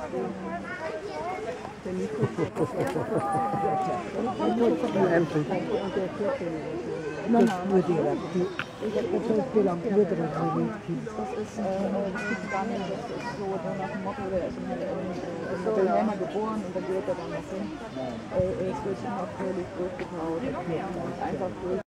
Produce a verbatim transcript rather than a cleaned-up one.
Das würde ich sagen. Das heißt, wie lange würde das so nicht hin? Das ist, äh, das gibt gar nicht, das ist so nach dem Motto, der ist in, in, in Berliner geboren und dann geht er dann noch hin. Äh, es wird immer völlig durchgebaut, einfach durch.